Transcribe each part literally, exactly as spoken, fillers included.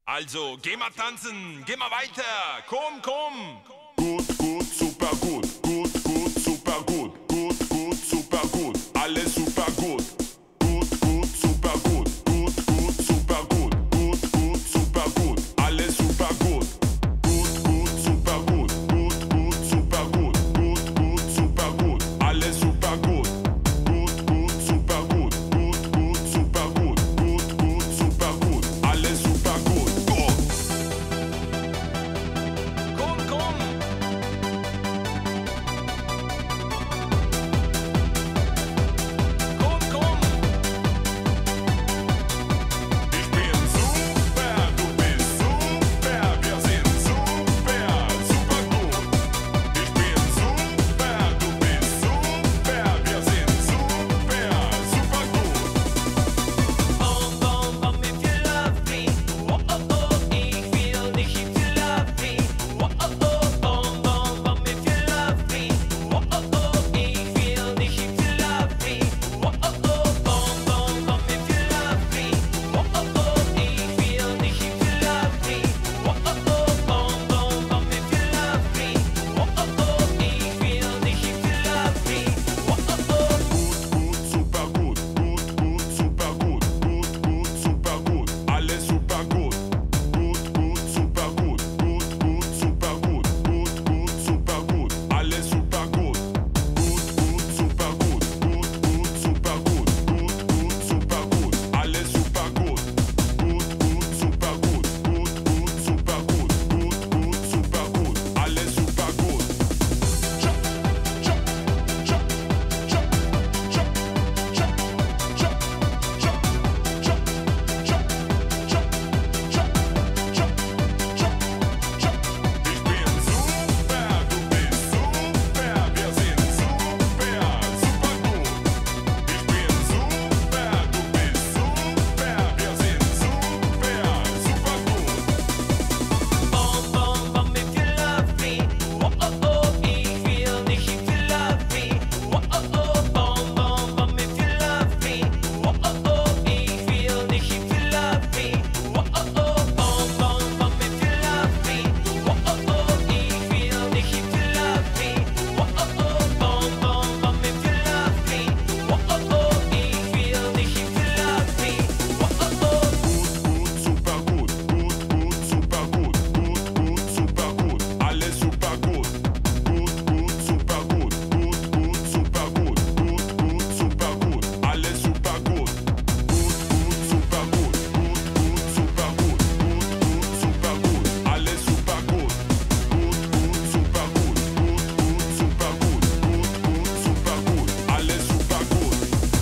Also, geh mal tanzen, geh mal weiter, komm, komm. Gut, gut, super gut, gut, gut, super gut, gut, gut, super gut, alles super gut. Gut, gut, super gut, gut, gut, super gut, gut, gut, super gut, alles super gut. Gut, gut, super gut, gut, gut, super gut, gut, gut, super gut, alles super gut. Gut, gut, super gut, gut, gut, super gut, gut, gut, super gut, alles super gut. Gut. Komm, komm. Komm, komm. Ich bin super, du bist super, wir sind super, super gut. Ich bin super, du bist super, wir sind super, super gut. Bom, bom, bom, if you love me. Oh, oh, oh, ich will dich, if you love me. Oh, oh, oh, bom, bom, bom, if you love me. Oh, oh, oh, ich will dich, if you love me. Oh, oh, oh, bom, bom, bom, if you love me. Oh, oh, oh, ich will dich, if you love me. Oh, oh, oh, bom, bom, bom, if you love me. Oh, oh, oh, ich will dich, if you love me. Oh, oh, oh. Gut, gut, super gut, gut, gut, super gut, gut, gut, super gut, alles super gut. Gut, gut, super gut, gut, gut, super gut, gut, gut, super gut, alles super gut. Gut, gut, super gut, gut, gut, super gut, gut, gut, super gut, alles super gut. Gut, gut, super gut, gut, gut, super gut, gut, gut, super gut, alles super gut. Chop, chop, chop, chop, chop, chop, chop, chop, chop, chop, chop, chop, chop, chop, chop, chop. Ich bin super, du bist super, wir sind super, super gut. Ich bin super, du bist super, wir sind super, super gut. Bom, bom, bom, if you love me. Oh, oh, oh, ich will dich, if you love me. Oh, oh, oh, bom, bom, bom, if you love me. Oh, oh, oh, ich will dich, if you love me. Oh, oh, oh, bom, bom, bom, if you love me. Oh, oh, oh, ich will dich, if you love me. Oh, oh, oh, bom, bom, bom, if you love me. Oh, oh, oh, ich will dich, if you love me. Oh, oh, oh. Gut, gut, super gut, gut, gut, super gut, gut, gut, super gut, alles super gut. Gut, gut, super gut, gut, gut, super gut, gut, gut, super gut, alles super gut. Gut, gut, super gut, gut, gut, super gut, gut, gut, super gut, alles super gut. Gut, gut, super gut, gut, gut, super gut, gut, gut, super gut, alles super gut.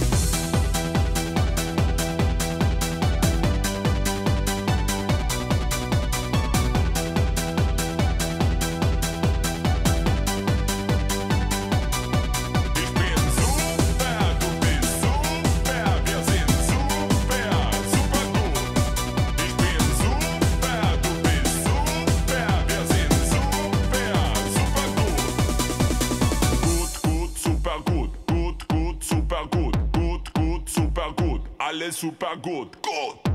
Ich bin super, du bist super, wir sind super, super gut. Ich bin super, du bist super, wir sind super, super gut. Gut, gut, super gut, gut, gut, super gut, gut, gut, super gut, alles super gut, gut.